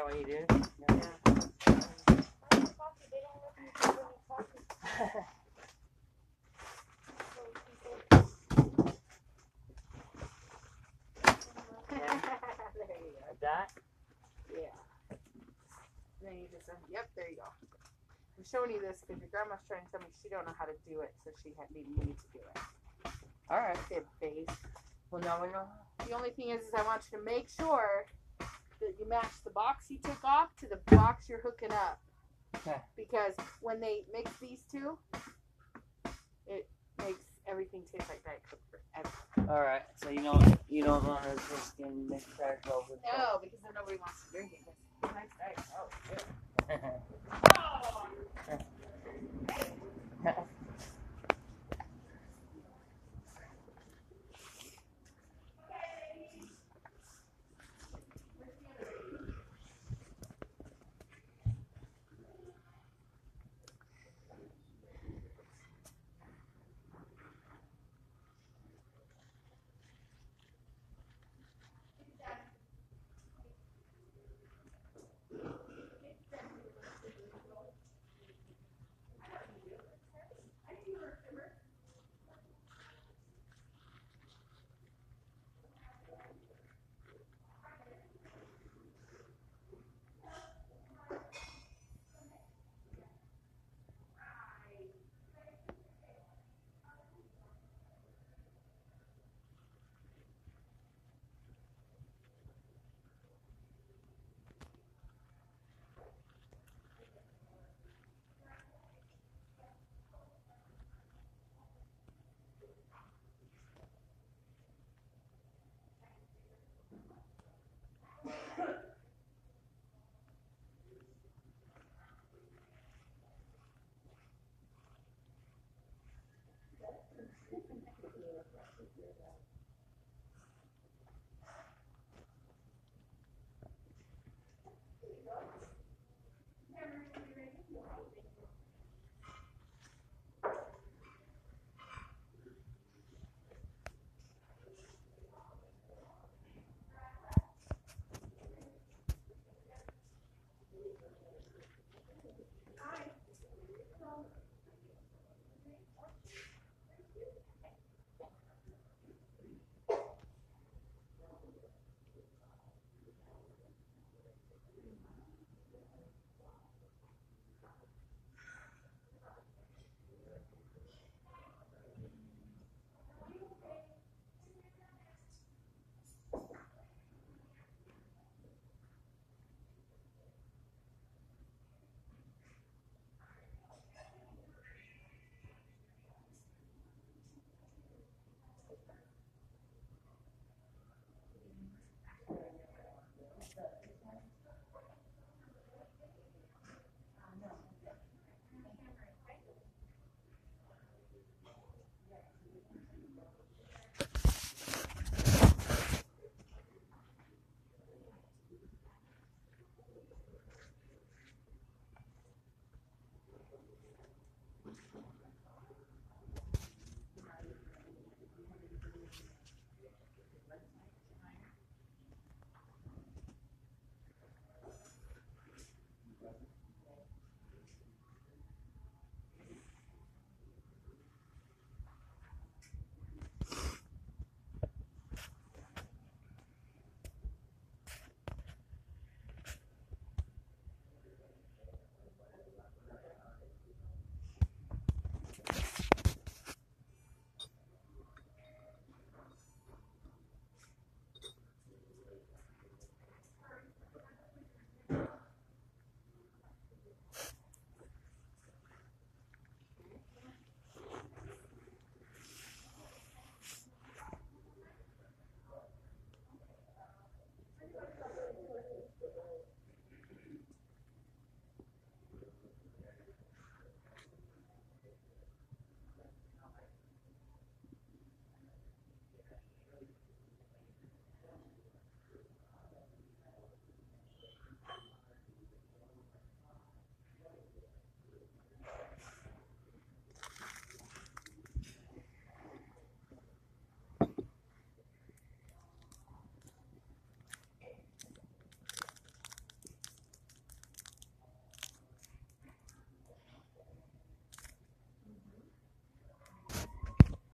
what you do? Yeah. There you go. Like that? Yeah. Then you just, yep, there you go. I'm showing you this because your grandma's trying to tell me she don't know how to do it, so she had needed me to do it. Alright. Their base. Well, now we know. The only thing is I want you to make sure that you match the box you took off to the box you're hooking up. Okay. Because when they mix these two, it makes everything taste like Diet Coke forever. Alright, so you don't want to just mix Diet Coke with Coke. No, because then nobody wants to drink it. It's nice Diet Coke. Oh.